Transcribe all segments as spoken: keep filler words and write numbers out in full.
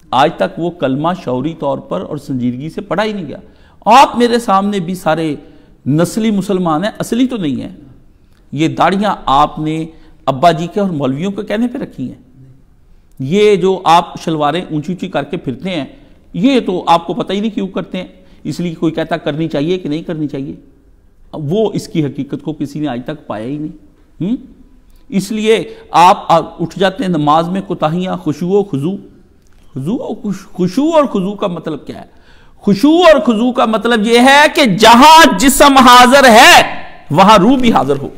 آج تک وہ کلمہ شعوری طور پر اور سنجیدگی سے پڑھا ہی نہیں گیا. آپ میرے سامنے بھی سارے نسلی مسلمان ہیں، اصلی تو نہیں ہیں. یہ داڑیاں آپ نے ابا جی کے اور مولویوں کے کہنے پہ رکھی ہیں. یہ جو آپ شلواریں اونچی اونچی کر کے پھرتے ہیں، یہ تو آپ کو پتہ ہی نہیں کیوں کرتے ہیں. اس لیے کوئی کہتا کرنی چاہیے کہ نہیں کرنی چاہیے، وہ اس کی حقیقت کو کسی نے آج تک پایا ہی نہیں. اس لیے آپ اٹھ جاتے ہیں نماز میں کوتاہیاں، خشوع و خضوع. خشوع اور خضوع کا مطلب کیا ہے؟ خشوع اور خضوع کا مطلب یہ ہے کہ جہاں جسم حاضر ہے وہاں روح بھی حاضر ہو.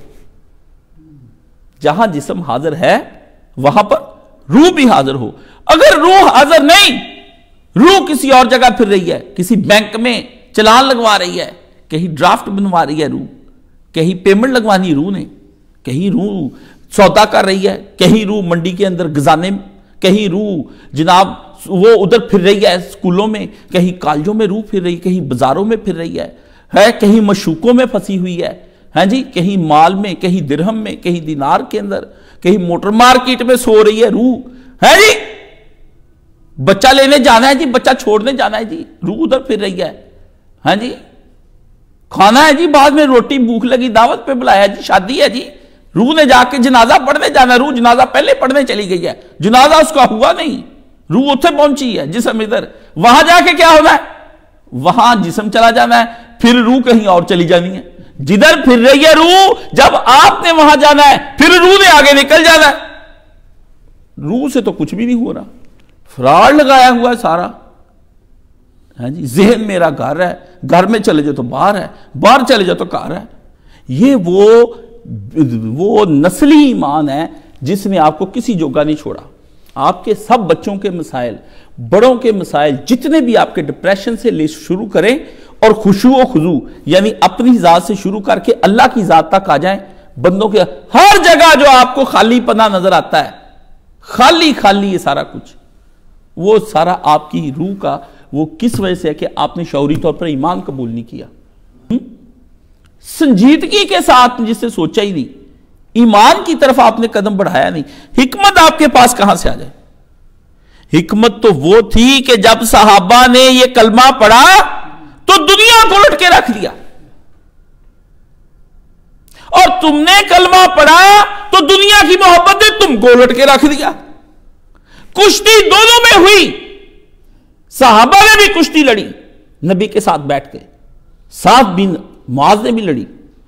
جہاں جسم حاضر ہے وہاں پر روح بھی حاضر ہو. اگر روح حاضر نہیں، روح کسی اور جگہ پھر رہی ہے، کسی بینک میں چلان لگوا رہی ہے، کہیں ڈرافٹ بنوا رہی ہے روح، کہیں پیمنٹ لگوانی روح نے، کہیں روح سودا کر رہی ہے، کہیں روح منڈی کے اندر گزانے، کہیں روح جناب وہ ادھر پھر رہی ہے اسکولوں میں، کہیں کالجوں میں روح پھر رہی ہے، کہیں بازاروں میں پھر رہی ہے ہے کہیں مشوقوں میں پھنسی ہوئی ہے، ہاں جی، کہیں مال میں، کہیں درہم میں، کہیں دینار کے اندر، کہیں موٹر مارکیٹ میں سو رہی ہے روح، ہے جی. بچہ لینے جانا ہے جی، بچہ چھوڑنے جانا ہے جی، روح ادھر پھر رہی ہے. ہاں جی، کھانا ہے جی، بعد میں روٹی بھوک لگی دعوت پہ بلایا جی، شادی ہے جی، روح نے جا کے جنازہ پڑھنے جانا، روح جنازہ پہلے پڑھنے چلی گئی ہے، جنازہ اس کا ہوا نہیں، روح اتھے پہنچی ہے، جسم ادھر. وہاں جا کے کیا ہونا ہے؟ وہاں جسم چلا جانا ہے، پھر روح کہیں اور چلی جانی ہے. جدھر پھر رہی ہے روح، جب آپ نے وہاں جانا ہے پھر روح نے آگے نکل جانا ہے. روح سے تو کچھ بھی نہیں ہو رہا، فراڈ لگایا ہوا ہے سارا. ہاں جی، ذہن میرا گھر ہے، گھر میں چلے جاؤ تو باہر ہے، باہر چلے جاؤ تو گھر ہے. یہ وہ وہ نسلی ایمان ہے جس نے آپ کو کسی جگہ نہیں چھوڑا. آپ کے سب بچوں کے مسائل، بڑوں کے مسائل، جتنے بھی آپ کے ڈپریشن سے لسٹ شروع کریں اور خشوع و خضوع یعنی اپنی ذات سے شروع کر کے اللہ کی ذات تک آ جائیں. بندوں کے ہر جگہ جو آپ کو خالی پنا نظر آتا ہے، خالی خالی یہ سارا کچھ، وہ سارا آپ کی روح کا وہ کس وجہ سے ہے کہ آپ نے شعوری طور پر ایمان قبول نہیں کیا، سنجیدگی کے ساتھ جس سے سوچا ہی نہیں، ایمان کی طرف آپ نے قدم بڑھایا نہیں. حکمت آپ کے پاس کہاں سے آ جائے؟ حکمت تو وہ تھی کہ جب صحابہ نے یہ کلمہ پڑھا تو دنیا کو لٹ کے رکھ دیا، اور تم نے کلمہ پڑھا تو دنیا کی محبت نے تم کو لٹ کے رکھ دیا. کشتی دونوں میں ہوئی، صحابہ نے بھی کشتی لڑی نبی کے ساتھ بیٹھ کے، سعد بن معاذ نے بھی لڑی،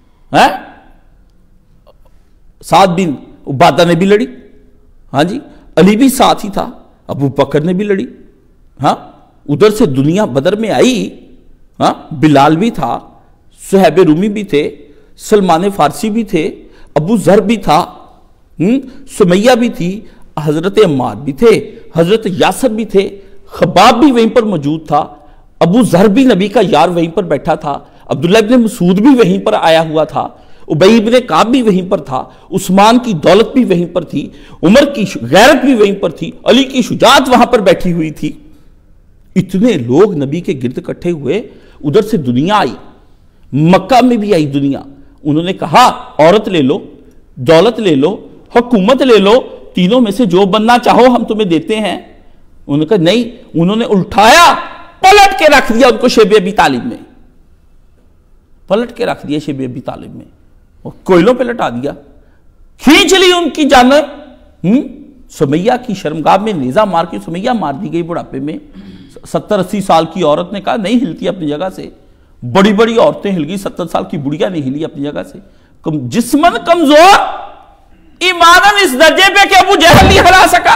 سعد بن عبادہ نے بھی لڑی، ہاں جی، علی بھی ساتھ ہی تھا، ابو بکر نے بھی لڑی. ہاں، ادھر سے دنیا بدر میں آئی، ہاں، بلال بھی تھا، صہیب رومی بھی تھے، سلمان فارسی بھی تھے، ابو ذر بھی تھا، سمیہ بھی تھی، حضرت عمار بھی تھے، حضرت یاسر بھی تھے، خباب بھی وہیں پر موجود تھا، ابو ذر بھی نبی کا یار وہیں پر بیٹھا تھا، عبداللہ ابن مسعود بھی وہیں پر آیا ہوا تھا، ابی ابن کعب بھی وہیں پر تھا، عثمان کی دولت بھی وہیں پر تھی، عمر کی غیرت بھی وہیں پر تھی، علی کی شجاعت وہاں پر بیٹھی ہوئی تھی. اتنے لوگ نبی کے گرد اکٹھے ہوئے. ادھر سے دنیا آئی، مکہ میں بھی آئی دنیا. انہوں نے کہا عورت لے لو، دولت لے لو، حکومت لے لو، تینوں میں سے جو بننا چاہو ہم تمہیں دیتے ہیں. انہوں نے کہا نہیں. انہوں نے الٹایا، پلٹ کے رکھ دیا ان کو شیب ابی طالب میں، پلٹ کے رکھ دیا شیب ابی طالب میں، اور کوئلوں پہ لٹا دیا، کھینچ لی ان کی جانب. سمیہ کی شرمگاہ میں نیزہ مار کے سمیہ مار دی گئی بڑھاپے میں. ستر اسی سال کی عورت نے کہا نہیں ہلتی اپنی جگہ سے. بڑی بڑی عورتیں ہل گئی، ستر سال کی بڑھیا نہیں ہلی اپنی جگہ سے. جسمن کمزور، ایمانن اس درجے پہ کہ ابو جہل نہیں ہلا سکا.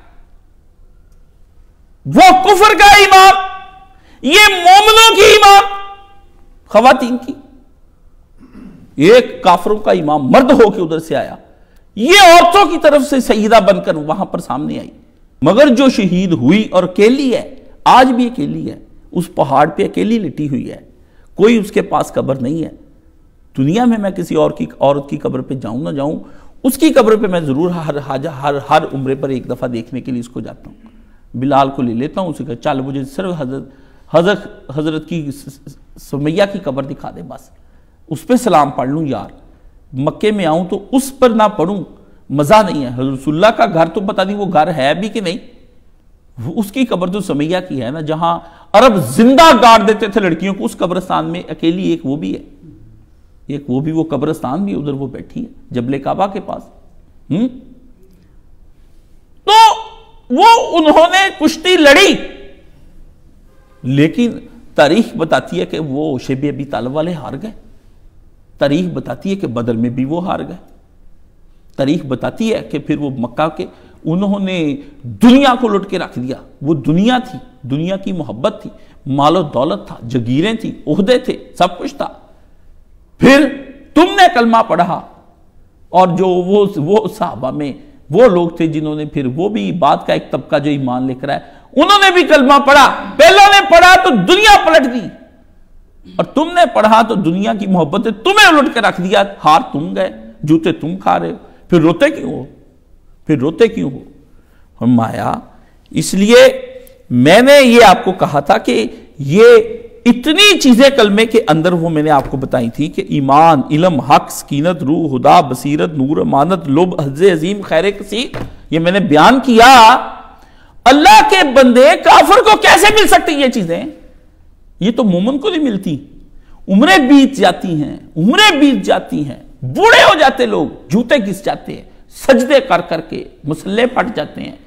وہ کفر کا ایمان، یہ مومنوں کی ایمان، خواتین کی. ایک کافروں کا امام مرد ہو کے ادھر سے آیا، یہ عورتوں کی طرف سے سیدہ بن کر وہاں پر سامنے آئی. مگر جو شہید ہوئی اور اکیلی ہے، آج بھی اکیلی ہے، اس پہاڑ پہ اکیلی لٹی ہوئی ہے، کوئی اس کے پاس قبر نہیں ہے. دنیا میں میں کسی اور کی عورت کی قبر پہ جاؤں نہ جاؤں، اس کی قبر پہ میں ضرور ہر حاجہ ہر ہر عمرے پر ایک دفعہ دیکھنے کے لیے اس کو جاتا ہوں. بلال کو لے لیتا ہوں، اسے کہا چل مجھے صرف حضرت حضرت حضرت کی سمیہ کی قبر دکھا دے، بس اس پہ سلام پڑھ لوں. یار مکے میں آؤں تو اس پر نہ پڑھوں، مزہ نہیں ہے. حضرت اللہ کا گھر تو پتہ نہیں وہ گھر ہے بھی کہ نہیں، اس کی قبر تو سمیہ کی ہے نا، جہاں عرب زندہ گاڑ دیتے تھے لڑکیوں کو، اس قبرستان میں اکیلی ایک وہ بھی ہے، ایک وہ بھی وہ قبرستان بھی ادھر وہ بیٹھی ہے جبل کعبہ کے پاس۔ ہم تو وہ انہوں نے کشتی لڑی، لیکن تاریخ بتاتی ہے کہ وہ شیب ابی طالب والے ہار گئے، تاریخ بتاتی ہے کہ بدر میں بھی وہ ہار گئے، تاریخ بتاتی ہے کہ پھر وہ مکہ کے انہوں نے دنیا کو لٹ کے رکھ دیا۔ وہ دنیا تھی، دنیا کی محبت تھی، مال و دولت تھا، جگیریں تھی، عہدے تھے، سب کچھ تھا۔ پھر تم نے کلمہ پڑھا، اور جو وہ وہ صحابہ میں وہ لوگ تھے جنہوں نے پھر وہ بھی بعد کا ایک طبقہ جو ایمان لے کر آئے، انہوں نے بھی کلمہ پڑھا۔ پہلوں نے پڑھا تو دنیا پلٹ دی، اور تم نے پڑھا تو دنیا کی محبت تمہیں الٹ کے رکھ دیا، ہار تم گئے، جوتے تم کھا رہے ہو، پھر روتے کیوں ہو؟ پھر روتے کیوں ہو؟ فرمایا اس لیے میں نے یہ آپ کو کہا تھا کہ یہ اتنی چیزیں کلمے کے اندر وہ میں نے آپ کو بتائی تھی کہ ایمان، علم، حق، سکینت، روح، خدا، بصیرت، نور، امانت، لب، حظ عظیم، خیر کثیر، یہ میں نے بیان کیا۔ اللہ کے بندے کافر کو کیسے مل سکتی یہ چیزیں؟ یہ تو مومن کو نہیں ملتی۔ عمریں بیت جاتی ہیں، عمریں بیت جاتی ہیں، بوڑھے ہو جاتے لوگ، جوتے گھس جاتے ہیں، سجدے کر کر کے مسلح پھٹ جاتے ہیں،